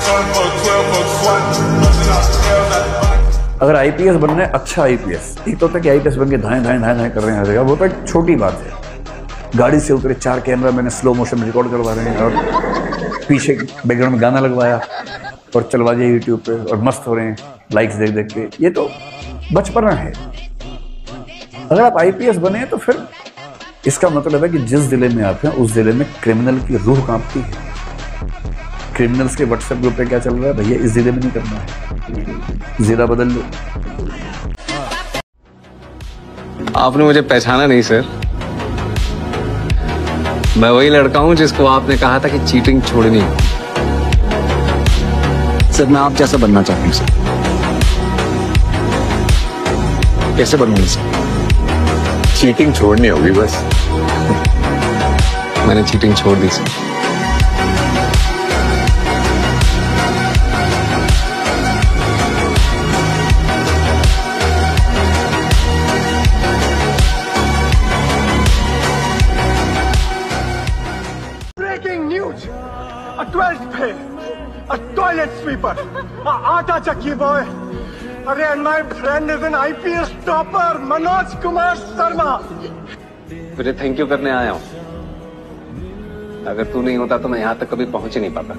अगर आईपीएस बनना है, अच्छा आईपीएस, एक तो होता है कि आईपीएस बन के धाएं धाएं धाएं धाएं कर रहे हैं, वो तो एक छोटी बात है। गाड़ी से उतरे, 4 कैमरा मैंने स्लो मोशन रिकॉर्ड करवा रहे हैं और पीछे बैकग्राउंड में गाना लगवाया और चलवा दिया यूट्यूब पे और मस्त हो रहे हैं लाइक्स देख देख के। ये तो बचपना है। अगर आप आईपीएस बने तो फिर इसका मतलब है कि जिस जिले में आप हैं उस जिले में क्रिमिनल की रूह कांपती है। क्रिमिनल्स के व्हाट्सएप ग्रुप पे क्या चल रहा है, भैया इस जिले में नहीं करना है, जिला बदल लो। आपने मुझे पहचाना नहीं सर, मैं वही लड़का हूं जिसको आपने कहा था कि चीटिंग छोड़नी है। सर मैं आप जैसा बनना चाहता हूँ सर। कैसे बनूंगा सर? चीटिंग छोड़नी होगी बस। मैंने चीटिंग छोड़ दी sir. Breaking news! A 12th fail, a toilet sweeper, a aata chakki boy. Arey, and my friend is an IPS topper, Manoj Kumar Sharma. तुझे थैंक यू करने आया हूं। अगर तू नहीं होता तो मैं यहां तक कभी पहुंच ही नहीं पाता।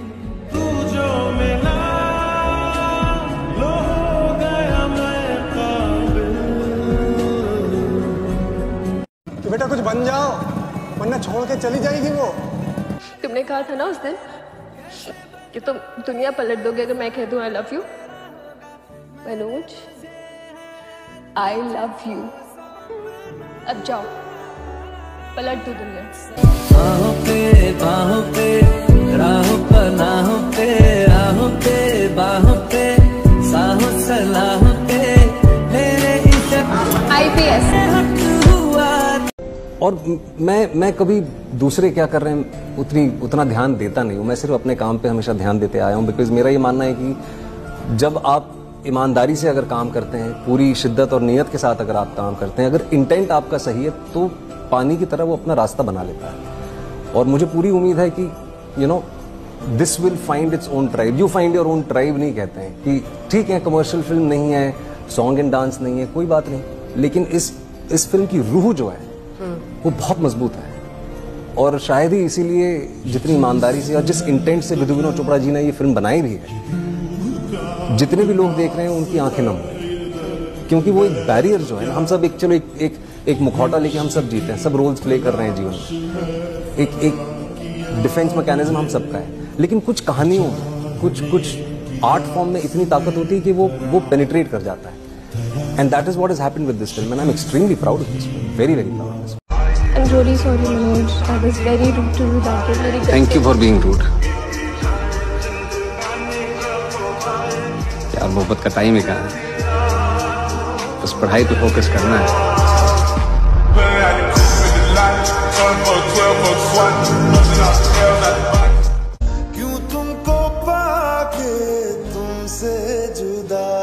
तो बेटा कुछ बन जाओ, वरना छोड़ के चली जाएगी वो। तुमने कहा था ना उस दिन कि तुम दुनिया पलट दोगे अगर मैं कह दूं I love you. Manoj, I love you. अब जाओ, पलट दो दुनिया। बाहों पे राहों पर नाहों पे राहों पे बाहों पे साहों सलाहों पे मेरे आईपीएस। और मैं कभी दूसरे क्या कर रहे हैं उतना ध्यान देता नहीं हूँ। मैं सिर्फ अपने काम पे हमेशा ध्यान देते आया हूँ। बिकॉज मेरा ये मानना है कि जब आप ईमानदारी से अगर काम करते हैं, पूरी शिद्दत और नियत के साथ अगर आप काम करते हैं, अगर इंटेंट आपका सही है तो पानी की तरह वो अपना रास्ता बना लेता है। और मुझे पूरी उम्मीद है कि this will find its own tribe. You find your own tribe नहीं कहते हैं कि ठीक है कमर्शियल फिल्म नहीं है, सॉन्ग एंड डांस नहीं है, कोई बात नहीं, लेकिन इस फिल्म की रूह जो है वो बहुत मजबूत है। और शायद ही इसीलिए जितनी ईमानदारी से और जिस इंटेंट से विनोद चोपड़ा जी ने ये फिल्म बनाई भी है, जितने भी लोग देख रहे हैं उनकी आंखें नम है। क्योंकि वो एक बैरियर जो है, हम सब एक मुखौटा लेके हम सब जीते हैं, सब रोल्स प्ले कर रहे हैं जीवन में। एक डिफेंस मैकेनिज्म हम सबका है, लेकिन कुछ कहानियों में, कुछ आर्ट फॉर्म में इतनी ताकत होती है कि वो पेनिट्रेट कर जाता है। And that is what has happened with this film and I am extremely proud of this film, very very proud of this. I'm really sorry Manoj, I was very rude to you that day. Very Thank you for being rude. यार मोहब्बत का time ही कहाँ है, बस पढ़ाई पे focus करना है। क्यों तुमको पाके तुमसे जुदा